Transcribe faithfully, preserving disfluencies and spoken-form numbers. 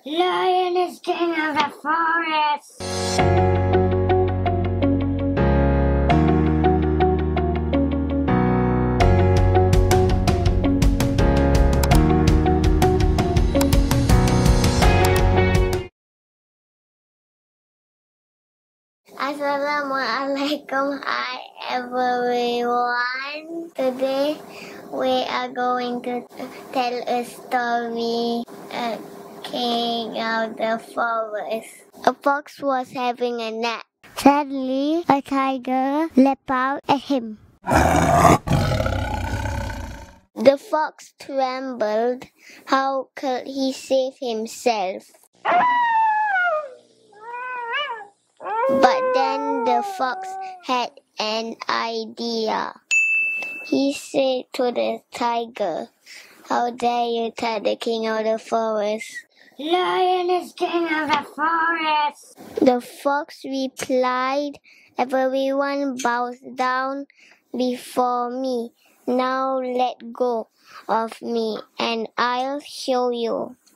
Lion is king of the forest. Assalamualaikum, hi everyone. Today we are going to tell a story, A King of the Forest. A fox was having a nap. Suddenly, a tiger leapt out at him. The fox trembled. How could he save himself? But then the fox had an idea. He said to the tiger, "How dare you touch the king of the forest?" "Lion is king of the forest." The fox replied, "Everyone bows down before me. Now let go of me and I'll show you."